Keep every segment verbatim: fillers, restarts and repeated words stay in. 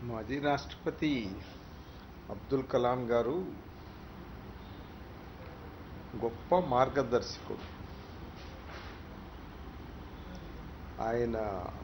మాజీ రాష్ట్రపతి అబ్దుల్ కలాం గారు గొప్ప మార్గదర్శకుడు. ఆయన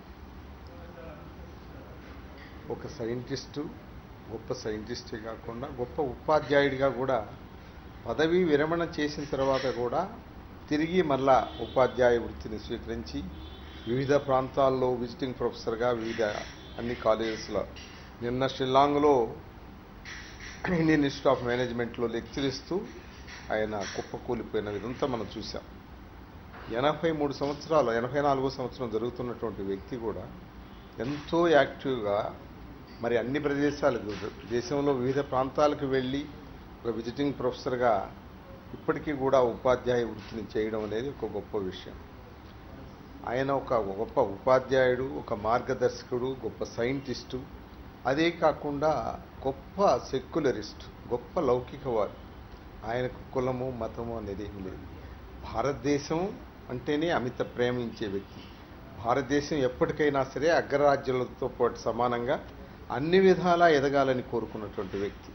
ఒక సైంటిస్టు, గొప్ప సైంటిస్టే కాకుండా గొప్ప ఉపాధ్యాయుడిగా కూడా పదవీ విరమణ చేసిన తర్వాత కూడా తిరిగి మళ్ళా ఉపాధ్యాయ వృత్తిని స్వీకరించి వివిధ ప్రాంతాల్లో విజిటింగ్ ప్రొఫెసర్గా వివిధ అన్ని కాలేజెస్లో, నిన్న షిల్లాంగ్లో ఇండియన్ ఇన్స్టిట్యూట్ ఆఫ్ మేనేజ్మెంట్లో లెక్చర్ ఇస్తూ ఆయన కుప్పకూలిపోయిన విధంతా మనం చూసాం. ఎనభై మూడు సంవత్సరాలు ఎనభై నాలుగో సంవత్సరం జరుగుతున్నటువంటి వ్యక్తి కూడా ఎంతో యాక్టివ్గా మరి అన్ని ప్రదేశాలకు, దేశంలో వివిధ ప్రాంతాలకు వెళ్ళి ఒక విజిటింగ్ ప్రొఫెసర్గా ఇప్పటికీ కూడా ఉపాధ్యాయ వృత్తిని చేయడం అనేది ఒక గొప్ప విషయం. ఆయన ఒక గొప్ప ఉపాధ్యాయుడు, ఒక మార్గదర్శకుడు, గొప్ప సైంటిస్టు, అదే కాకుండా గొప్ప సెక్యులరిస్ట్, గొప్ప లౌకికవాడు. ఆయనకు కులము మతము అనేది ఏమి లేదు. భారతదేశం అంటేనే అమిత ప్రేమించే వ్యక్తి. భారతదేశం ఎప్పటికైనా సరే అగ్రరాజ్యాలతో పాటు సమానంగా అన్ని విధాలా ఎదగాలని కోరుకున్నటువంటి వ్యక్తి.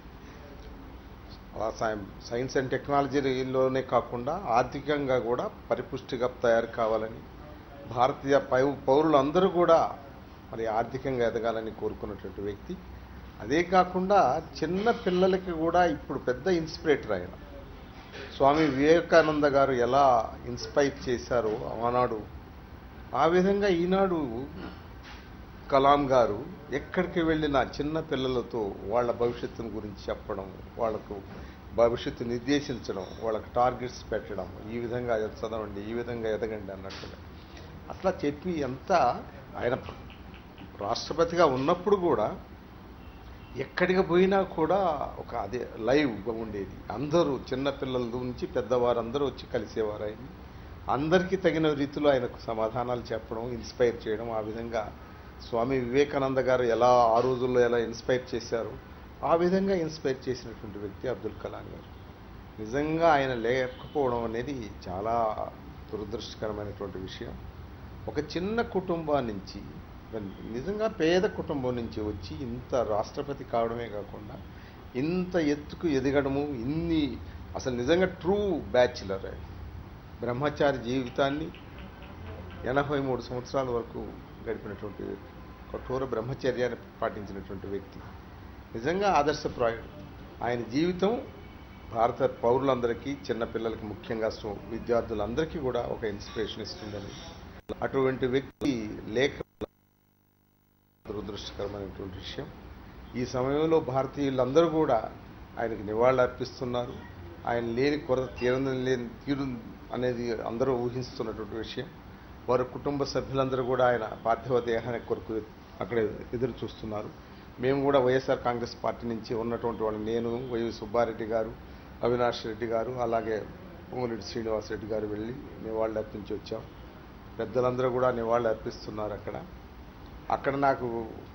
సైన్స్ అండ్ టెక్నాలజీలోనే కాకుండా ఆర్థికంగా కూడా పరిపుష్టిగా తయారు కావాలని, భారతీయ పౌరులందరూ కూడా మరి ఆర్థికంగా ఎదగాలని కోరుకున్నటువంటి వ్యక్తి. అదే కాకుండా చిన్న పిల్లలకి కూడా ఇప్పుడు పెద్ద ఇన్స్పిరేటర్ ఆయన. స్వామి వివేకానంద గారు ఎలా ఇన్స్పైర్ చేశారో ఆనాడు, ఆ విధంగా ఈనాడు కలాం గారు ఎక్కడికి వెళ్ళినా చిన్న పిల్లలతో వాళ్ళ భవిష్యత్తును గురించి చెప్పడం, వాళ్లకు భవిష్యత్తు నిర్దేశించడం, వాళ్ళకు టార్గెట్స్ పెట్టడం, ఈ విధంగా చదవండి, ఈ విధంగా ఎదగండి అన్నట్టుగా అట్లా చెప్పి అంతా ఆయన రాష్ట్రపతిగా ఉన్నప్పుడు కూడా ఎక్కడికి పోయినా కూడా ఒక అదే లైవ్గా ఉండేది. అందరూ చిన్నపిల్లల నుంచి పెద్దవారందరూ వచ్చి కలిసేవారు. ఆయన అందరికీ తగిన రీతిలో ఆయనకు సమాధానాలు చెప్పడం, ఇన్స్పైర్ చేయడం, ఆ విధంగా స్వామి వివేకానంద గారు ఎలా ఆ రోజుల్లో ఎలా ఇన్స్పైర్ చేశారో ఆ విధంగా ఇన్స్పైర్ చేసినటువంటి వ్యక్తి అబ్దుల్ కలాం గారు. నిజంగా ఆయన లేకపోవడం అనేది చాలా దురదృష్టకరమైనటువంటి విషయం. ఒక చిన్న కుటుంబం నుంచి, నిజంగా పేద కుటుంబం నుంచి వచ్చి ఇంత రాష్ట్రపతి కావడమే కాకుండా ఇంత ఎత్తుకు ఎదగడము, ఇన్ని అసలు నిజంగా ట్రూ బ్యాచిలర్. బ్రహ్మచారి జీవితాన్ని ఎనభై మూడు సంవత్సరాల వరకు గడిపినటువంటి కఠోర బ్రహ్మచర్యాన్ని పాటించినటువంటి వ్యక్తి. నిజంగా ఆదర్శప్రాయుడు. ఆయన జీవితం భారత పౌరులందరికీ, చిన్నపిల్లలకి, ముఖ్యంగా విద్యార్థులందరికీ కూడా ఒక ఇన్స్పిరేషన్ ఇస్తుందని, అటువంటి వ్యక్తి లేక దురదృష్టకరమైనటువంటి విషయం. ఈ సమయంలో భారతీయులందరూ కూడా ఆయనకు నివాళులు అర్పిస్తున్నారు. ఆయన లేని కొరత తీరం లేని తీరు అనేది అందరూ ఊహిస్తున్నటువంటి విషయం. వారి కుటుంబ సభ్యులందరూ కూడా ఆయన పార్థివ దేహానికి కొరకు అక్కడ ఎదురు చూస్తున్నారు. మేము కూడా వైఎస్ఆర్ కాంగ్రెస్ పార్టీ నుంచి ఉన్నటువంటి వాళ్ళు, నేను, వై సుబ్బారెడ్డి గారు, అవినాష్ రెడ్డి గారు, అలాగే పొంగులేటి శ్రీనివాసరెడ్డి గారు వెళ్ళి నివాళులు అర్పించి వచ్చాం. పెద్దలందరూ కూడా నివాళులు అర్పిస్తున్నారు. అక్కడ అక్కడ నాకు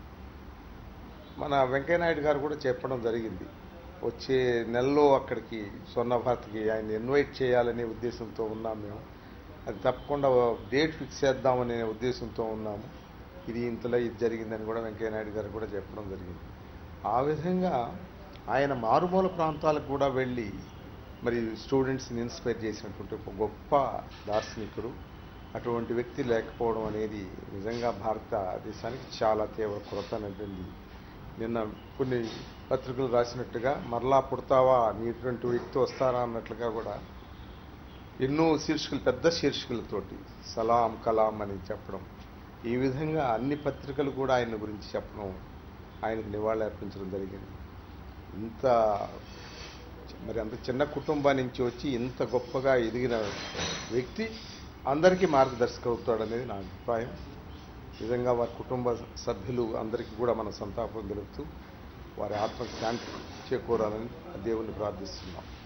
మన వెంకయ్యనాయుడు గారు కూడా చెప్పడం జరిగింది, వచ్చే నెలలో అక్కడికి స్వర్ణ భారత్కి ఆయన ఇన్వైట్ చేయాలనే ఉద్దేశంతో ఉన్నాం మేము. అది తప్పకుండా డేట్ ఫిక్స్ చేద్దామనే ఉద్దేశంతో ఉన్నాము. ఇది ఇంతలో ఇది జరిగిందని కూడా వెంకయ్యనాయుడు గారు కూడా చెప్పడం జరిగింది. ఆ విధంగా ఆయన మారుమూల ప్రాంతాలకు కూడా వెళ్ళి మరి స్టూడెంట్స్ని ఇన్స్పైర్ చేసినటువంటి ఒక గొప్ప దార్శనికుడు. అటువంటి వ్యక్తి లేకపోవడం అనేది నిజంగా భారతదేశానికి చాలా తీవ్ర కొరత అనేది. నిన్న కొన్ని పత్రికలు రాసినట్టుగా మరలా పుడతావా, నీటువంటి వ్యక్తి వస్తారా అన్నట్లుగా కూడా ఎన్నో శీర్షికలు, పెద్ద శీర్షికలతోటి సలాం కలాం అని చెప్పడం, ఈ విధంగా అన్ని పత్రికలు కూడా ఆయన గురించి చెప్పడం, ఆయనకు నివాళులు అర్పించడం జరిగింది. ఇంత మరి అంత చిన్న కుటుంబం నుంచి వచ్చి ఇంత గొప్పగా ఎదిగిన వ్యక్తి అందరికీ మార్గదర్శకం అవుతాడనేది నా అభిప్రాయం. నిజంగా వారి కుటుంబ సభ్యులు అందరికీ కూడా మన సంతాపం తెలుపుతూ వారి ఆత్మకు శాంతి చేకూరాలని దేవుణ్ణి ప్రార్థిస్తున్నాం.